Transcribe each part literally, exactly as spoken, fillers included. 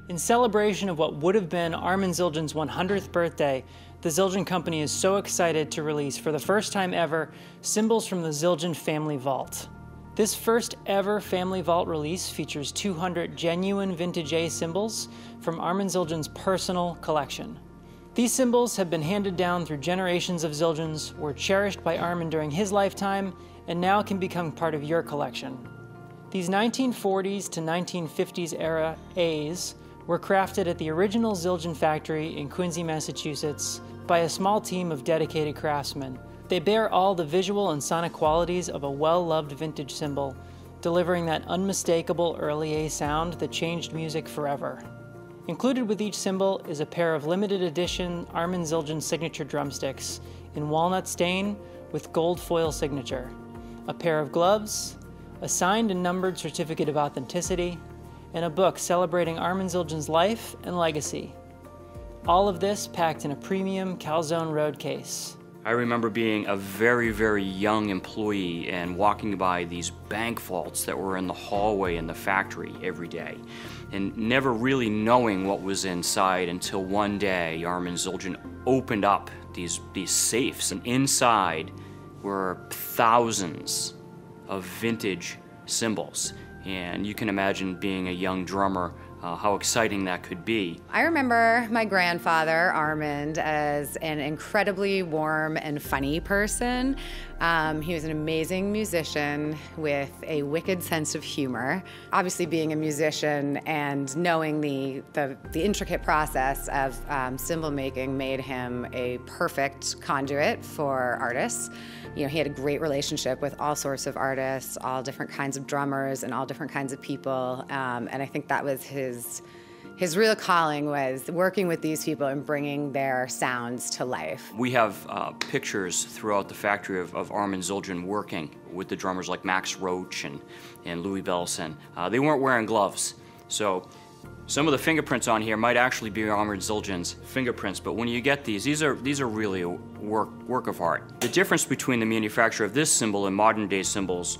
In celebration of what would have been Armand Zildjian's one hundredth birthday, the Zildjian Company is so excited to release, for the first time ever, cymbals from the Zildjian Family Vault. This first ever Family Vault release features two hundred genuine vintage A cymbals from Armand Zildjian's personal collection. These cymbals have been handed down through generations of Zildjians, were cherished by Armand during his lifetime, and now can become part of your collection. These nineteen forties to nineteen fifties era A's were crafted at the original Zildjian factory in Quincy, Massachusetts, by a small team of dedicated craftsmen. They bear all the visual and sonic qualities of a well-loved vintage cymbal, delivering that unmistakable early A sound that changed music forever. Included with each cymbal is a pair of limited edition Armand Zildjian signature drumsticks in walnut stain with gold foil signature, a pair of gloves, a signed and numbered certificate of authenticity, and a book celebrating Armand Zildjian's life and legacy. All of this packed in a premium Calzone Road case. I remember being a very, very young employee and walking by these bank vaults that were in the hallway in the factory every day, and never really knowing what was inside until one day Armand Zildjian opened up these, these safes, and inside were thousands of vintage cymbals. And you can imagine, being a young drummer, uh, how exciting that could be. I remember my grandfather, Armand, as an incredibly warm and funny person. Um, he was an amazing musician with a wicked sense of humor. Obviously, being a musician and knowing the, the, the intricate process of um, cymbal making made him a perfect conduit for artists. You know, he had a great relationship with all sorts of artists, all different kinds of drummers, and all different kinds of people. Um, and I think that was his, his real calling, was working with these people and bringing their sounds to life. We have uh, pictures throughout the factory of, of Armand Zildjian working with the drummers like Max Roach and, and Louis Bellson. Uh, they weren't wearing gloves, so some of the fingerprints on here might actually be Armand Zildjian's fingerprints, but when you get these, these are, these are really a work, work of art. The difference between the manufacture of this cymbal and modern day cymbals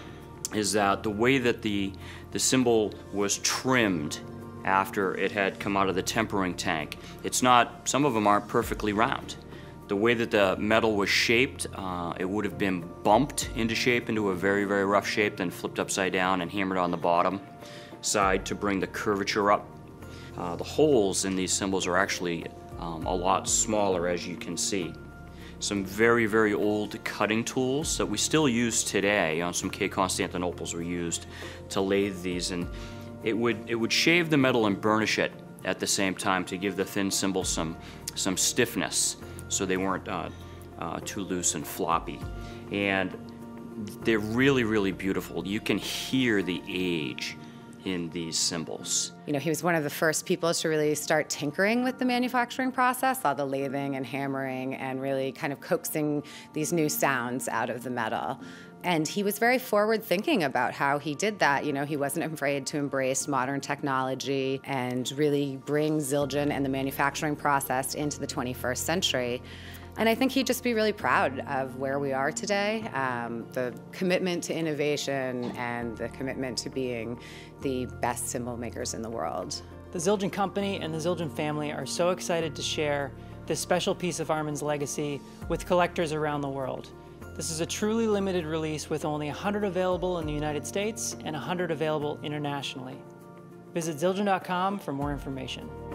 is that the way that the, the cymbal was trimmed after it had come out of the tempering tank, it's not, some of them aren't perfectly round. The way that the metal was shaped, uh, it would have been bumped into shape, into a very, very rough shape, then flipped upside down and hammered on the bottom side to bring the curvature up. Uh, the holes in these cymbals are actually um, a lot smaller, as you can see. Some very, very old cutting tools that we still use today, on some K. Constantinoples, were used to lathe these, and it would, it would shave the metal and burnish it at the same time to give the thin cymbals some, some stiffness, so they weren't uh, uh, too loose and floppy. And they're really, really beautiful. You can hear the age in these cymbals. You know, he was one of the first people to really start tinkering with the manufacturing process, all the lathing and hammering and really kind of coaxing these new sounds out of the metal. And he was very forward thinking about how he did that. You know, he wasn't afraid to embrace modern technology and really bring Zildjian and the manufacturing process into the twenty-first century. And I think he'd just be really proud of where we are today, um, the commitment to innovation and the commitment to being the best cymbal makers in the world. The Zildjian Company and the Zildjian family are so excited to share this special piece of Armand's legacy with collectors around the world. This is a truly limited release with only one hundred available in the United States and one hundred available internationally. Visit Zildjian dot com for more information.